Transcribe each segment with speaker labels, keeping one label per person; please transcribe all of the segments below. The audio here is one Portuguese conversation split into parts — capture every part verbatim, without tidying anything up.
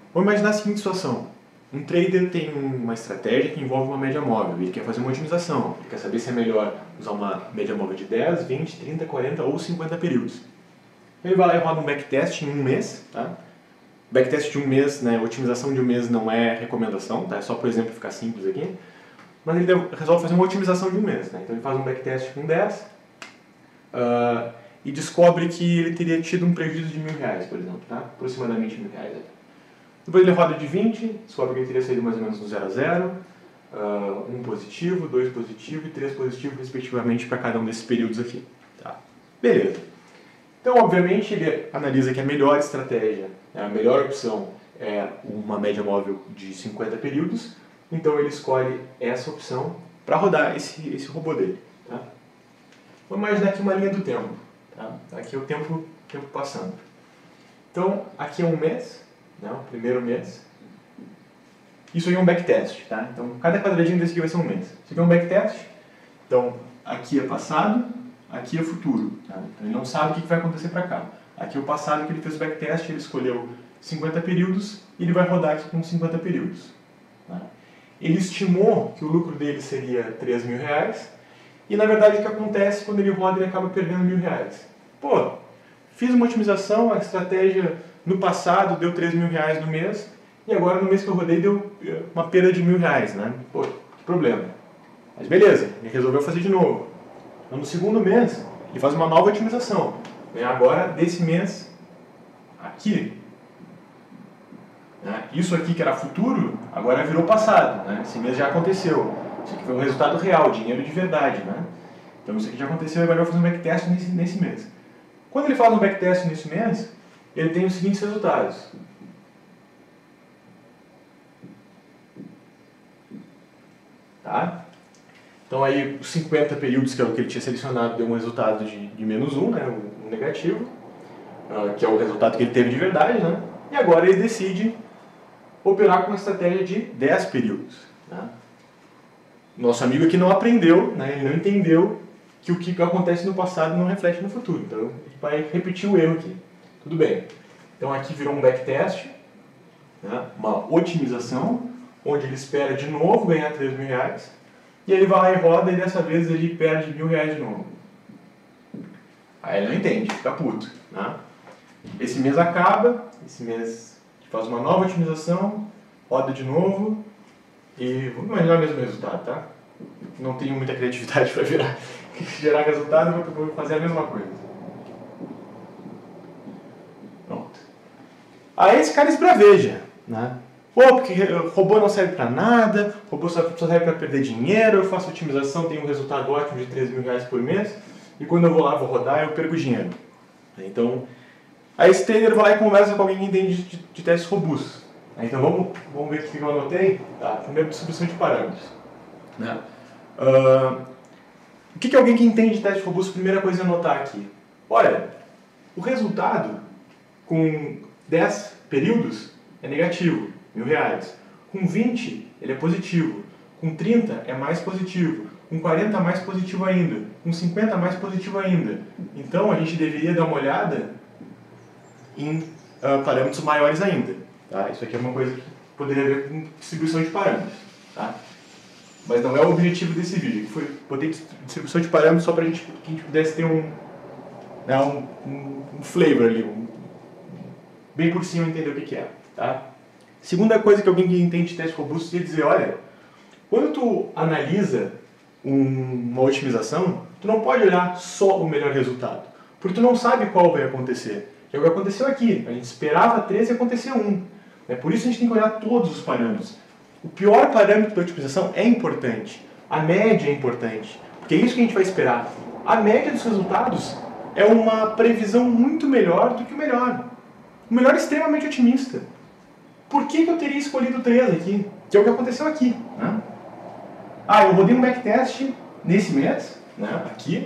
Speaker 1: Vamos imaginar a seguinte situação. Um trader tem uma estratégia que envolve uma média móvel, ele quer fazer uma otimização, ele quer saber se é melhor usar uma média móvel de dez, vinte, trinta, quarenta ou cinquenta períodos. Ele vai lá e roda um backtest em um mês, tá? Backtest de um mês, né, otimização de um mês não é recomendação, tá? É só por exemplo ficar simples aqui. Mas ele resolve fazer uma otimização de um mês, né? Então ele faz um backtest com dez uh, e descobre que ele teria tido um prejuízo de mil reais, por exemplo, tá? Aproximadamente mil reais. Depois ele roda de vinte, descobre que ele teria saído mais ou menos do zero a zero, uh, um positivo, dois positivo e três positivo, respectivamente, para cada um desses períodos aqui. Tá? Beleza. Então, obviamente, ele analisa que a melhor estratégia, a melhor opção é uma média móvel de cinquenta períodos, então ele escolhe essa opção para rodar esse, esse robô dele. Tá? Vamos imaginar aqui uma linha do tempo. Tá? Aqui é o tempo, tempo passando. Então, aqui é um mês, né, o primeiro mês. Isso aí é um backtest. Tá? Então, cada quadradinho desse aqui vai ser um mês. Isso aqui é um backtest. Então, aqui é passado, aqui é futuro. Tá? Então, ele não sabe o que vai acontecer para cá. Aqui é o passado que ele fez o backtest, ele escolheu cinquenta períodos e ele vai rodar aqui com cinquenta períodos. Tá? Ele estimou que o lucro dele seria três mil reais e, na verdade, o que acontece quando ele roda, ele acaba perdendo mil reais. Pô, fiz uma otimização, a estratégia no passado deu três mil reais no mês e agora no mês que eu rodei deu uma perda de mil reais, né? Pô, que problema. Mas beleza, ele resolveu fazer de novo. Então, no segundo mês, ele faz uma nova otimização. Agora, desse mês, aqui, né? Isso aqui que era futuro, agora virou passado. Né? Esse mês já aconteceu. Isso aqui foi um resultado real, dinheiro de verdade. Né? Então isso aqui já aconteceu e agora vai fazer um backtest nesse, nesse mês. Quando ele faz um backtest nesse mês, ele tem os seguintes resultados. Tá? Então aí os cinquenta períodos, que é o que ele tinha selecionado, deu um resultado de, de menos um, né? um negativo, uh, que é o resultado que ele teve de verdade. Né? E agora ele decide operar com uma estratégia de dez períodos. Né? Nosso amigo aqui não aprendeu, né? Ele não entendeu que o que acontece no passado não reflete no futuro. Então ele vai repetir o erro aqui. Tudo bem. Então aqui virou um backtest, né? Uma otimização, onde ele espera de novo ganhar três mil reais, e ele vai lá e roda e dessa vez ele perde mil reais de novo. Aí ele não entende, fica puto. Né? Esse mês acaba, esse mês faz uma nova otimização, roda de novo e vamos imaginar o mesmo resultado, tá? Não tenho muita criatividade para virar, gerar resultado, mas vou fazer a mesma coisa. Pronto. Aí esse cara esbraveja, né? Pô, porque robô não serve para nada, robô só serve para perder dinheiro, eu faço otimização, tenho um resultado ótimo de três mil reais por mês e quando eu vou lá, vou rodar, eu perco dinheiro. Então, aí esse trader vai lá e conversa com alguém que entende de, de testes robustos. Então vamos, vamos ver o que eu anotei. Tá? Primeiro, distribuição de parâmetros. Né? Uh, o que, que alguém que entende de testes robustos, primeira coisa a anotar aqui? Olha, o resultado com dez períodos é negativo, mil reais. Com vinte ele é positivo. Com trinta é mais positivo. Com quarenta mais positivo ainda. Com cinquenta mais positivo ainda. Então a gente deveria dar uma olhada em uh, parâmetros maiores ainda. Tá? Isso aqui é uma coisa que poderia ver com distribuição de parâmetros. Tá? Mas não é o objetivo desse vídeo. Foi poder distribuição de parâmetros só para que a gente pudesse ter um, né, um, um, um flavor ali, um, bem por cima entender o que, que é. Tá? Segunda coisa que alguém que entende de teste robusto ia dizer, olha, quando tu analisa um, uma otimização, tu não pode olhar só o melhor resultado, porque tu não sabe qual vai acontecer. Que é o que aconteceu aqui. A gente esperava três e aconteceu um. É por isso a gente tem que olhar todos os parâmetros. O pior parâmetro da otimização é importante. A média é importante. Porque é isso que a gente vai esperar. A média dos resultados é uma previsão muito melhor do que o melhor. O melhor é extremamente otimista. Por que, que eu teria escolhido três aqui? Que é o que aconteceu aqui. Né? Ah, eu rodei um backtest nesse mês, né? Aqui.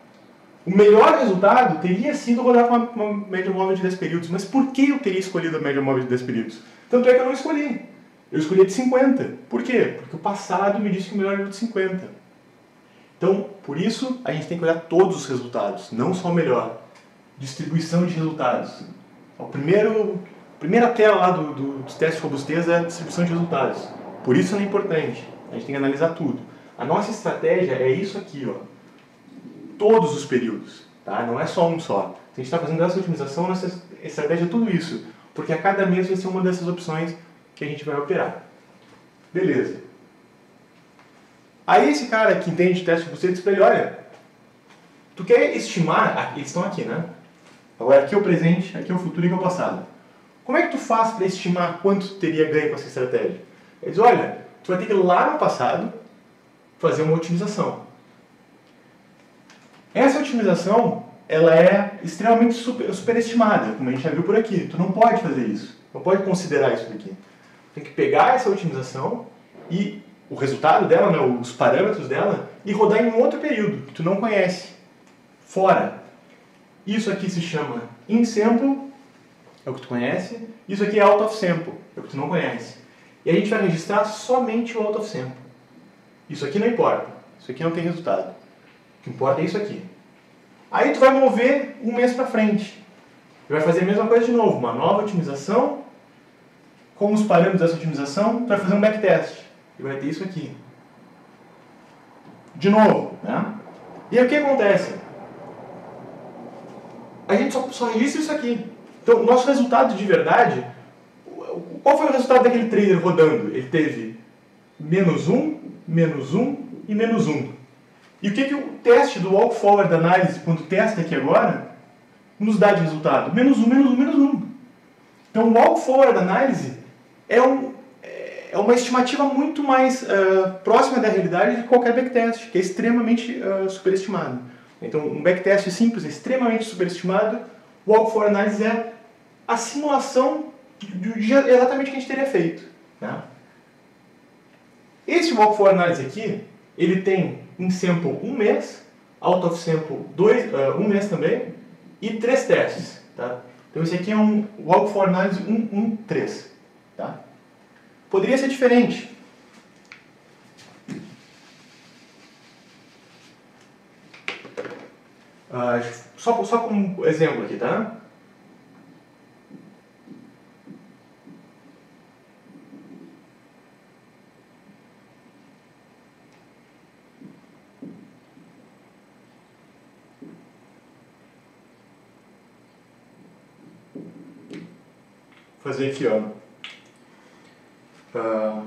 Speaker 1: O melhor resultado teria sido rodar com uma, uma média móvel de dez períodos. Mas por que eu teria escolhido a média móvel de dez períodos? Tanto é que eu não escolhi. Eu escolhi a de cinquenta. Por quê? Porque o passado me disse que o melhor era o de cinquenta. Então, por isso, a gente tem que olhar todos os resultados, não só o melhor. Distribuição de resultados. O primeiro, primeira tela lá do, do, dos testes de robustez é a distribuição de resultados. Por isso ela é importante. A gente tem que analisar tudo. A nossa estratégia é isso aqui, ó. Todos os períodos, tá? Não é só um só. Se a gente está fazendo essa otimização, nossa estratégia é tudo isso. Porque a cada mês vai ser uma dessas opções que a gente vai operar. Beleza. Aí esse cara que entende de teste de robustez diz para ele, olha, tu quer estimar, eles estão aqui, né? Agora aqui é o presente, aqui é o futuro e aqui é o passado. Como é que tu faz para estimar quanto tu teria ganho com essa estratégia? Ele diz, olha, tu vai ter que ir lá no passado fazer uma otimização. Essa otimização, ela é extremamente super, superestimada, como a gente já viu por aqui. Tu não pode fazer isso, não pode considerar isso daqui. Tu tem que pegar essa otimização e o resultado dela, né, os parâmetros dela, e rodar em um outro período que tu não conhece, fora. Isso aqui se chama in sample, é o que tu conhece. Isso aqui é out of sample, é o que tu não conhece. E a gente vai registrar somente o out of sample. Isso aqui não importa, isso aqui não tem resultado. O que importa é isso aqui. Aí tu vai mover um mês para frente. E vai fazer a mesma coisa de novo, uma nova otimização. Com os parâmetros dessa otimização, tu vai fazer um backtest. E vai ter isso aqui. De novo, né? E aí o que acontece? A gente só, só registra isso aqui. Então, o nosso resultado de verdade, qual foi o resultado daquele trader rodando? Ele teve menos um, menos um e menos um. E o que, que o teste do Walk Forward Analysis, quando testa aqui agora, nos dá de resultado? Menos um, menos um, menos um. Então, o Walk Forward Analysis é, um, é uma estimativa muito mais uh, próxima da realidade de qualquer backtest, que é extremamente uh, superestimado. Então, um backtest simples é extremamente superestimado. O Walk Forward Analysis é a simulação de, de exatamente o que a gente teria feito. Né? Esse Walk Forward Analysis aqui, ele tem in sample um mês, out of sample dois, uh, um mês também, e três testes. Tá? Então esse aqui é um Walk Forward Analysis um um três. Tá? Poderia ser diferente. Uh, só, só como exemplo aqui, tá? Vou fazer aqui, ó. Uh,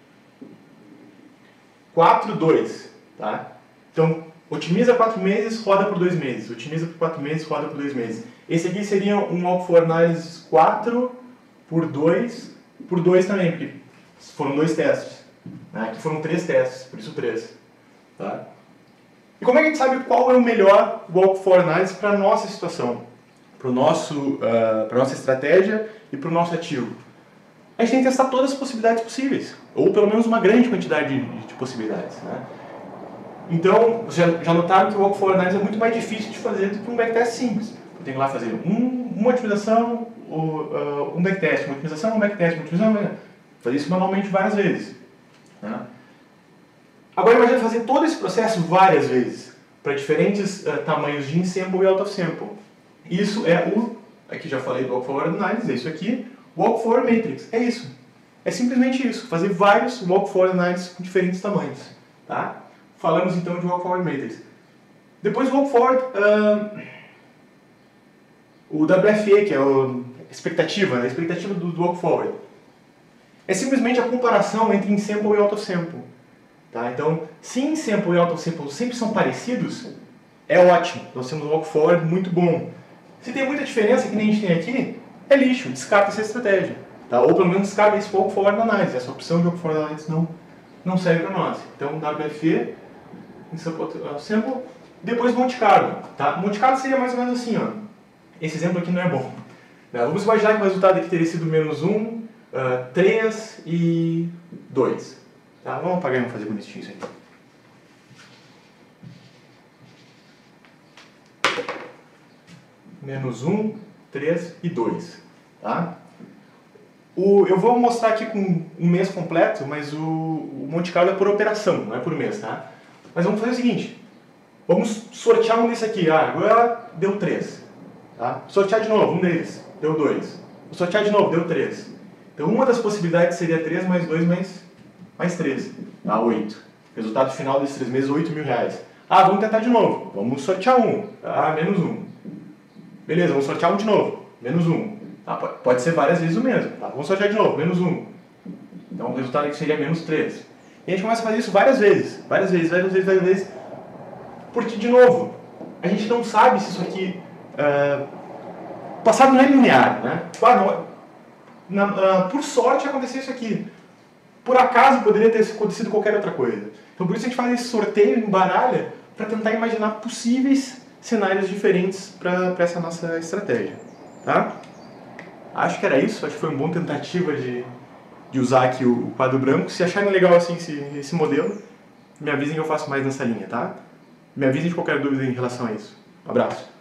Speaker 1: quatro, dois, tá? Então, otimiza quatro meses, roda por dois meses. Otimiza por quatro meses, roda por dois meses. Esse aqui seria um Walk Forward Analysis quatro por dois por dois também, porque foram dois testes. Né? Aqui foram três testes, por isso três. Tá? E como é que a gente sabe qual é o melhor Walk Forward Analysis para a nossa situação? Para nosso, uh, para a nossa estratégia e para o nosso ativo? A gente tem que testar todas as possibilidades possíveis, ou pelo menos uma grande quantidade de, de possibilidades. Né? Então, vocês já, já notaram que o Walk Forward Analysis é muito mais difícil de fazer do que um backtest simples. Eu tenho que lá fazer um, uma otimização, ou, uh, um backtest, uma otimização, um backtest, uma otimização, fazer isso manualmente várias vezes. Né? Agora imagine fazer todo esse processo várias vezes, para diferentes uh, tamanhos de in sample e out of sample. Isso é o, aqui já falei do Walk Forward Analysis, é isso aqui, Walk Forward Matrix, é isso. É simplesmente isso, fazer vários Walk Forward Analysis com diferentes tamanhos. Tá? Falamos então de Walk Forward Matrix. Depois o Walk Forward, uh, o W F A, que é a expectativa, a expectativa do, do Walk Forward. É simplesmente a comparação entre in sample e out of sample. Tá? Então, se in sample e out of sample sempre são parecidos, é ótimo, nós temos um Walk Forward muito bom. Se tem muita diferença, que nem a gente tem aqui, é lixo, descarta essa estratégia. Tá? Ou pelo menos descarta esse Walk Forward Analysis, essa opção de Walk Forward Analysis não, não serve para nós. Então, W F A, in sample, sample, depois Monte Carlo. Tá? Monte Carlo seria mais ou menos assim, ó. Esse exemplo aqui não é bom. Tá? Vamos imaginar que o resultado aqui teria sido menos um, três e dois. Tá? Vamos apagar e vamos fazer bonitinho isso aqui. Menos um, três e dois. Tá? O, eu vou mostrar aqui com um mês completo, mas o, o Monte Carlo é por operação, não é por mês. Tá? Mas vamos fazer o seguinte, vamos sortear um desse aqui. Ah, agora deu três. Tá? Sortear de novo, um deles, deu dois. Vou sortear de novo, deu três. Então uma das possibilidades seria três mais dois mais, mais três. Dá oito. Resultado final desses três meses, oito mil reais. Ah, vamos tentar de novo. Vamos sortear um. Ah, menos um. Beleza, vamos sortear um de novo. Menos um. Ah, pode ser várias vezes o mesmo. Tá, vamos sortear de novo. Menos um. Então o resultado aqui seria menos três. E a gente começa a fazer isso várias vezes. Várias vezes, várias vezes, várias vezes. Porque, de novo, a gente não sabe se isso aqui... Uh, o passado não é linear, né? Ah, não, na, uh, por sorte aconteceu isso aqui. Por acaso poderia ter acontecido qualquer outra coisa. Então por isso a gente faz esse sorteio, embaralha, para tentar imaginar possíveis cenários diferentes para essa nossa estratégia. Tá? Acho que era isso, acho que foi uma boa tentativa de, de usar aqui o quadro branco. Se acharem legal assim esse, esse modelo, me avisem que eu faço mais nessa linha, tá? Me avisem de qualquer dúvida em relação a isso. Um abraço.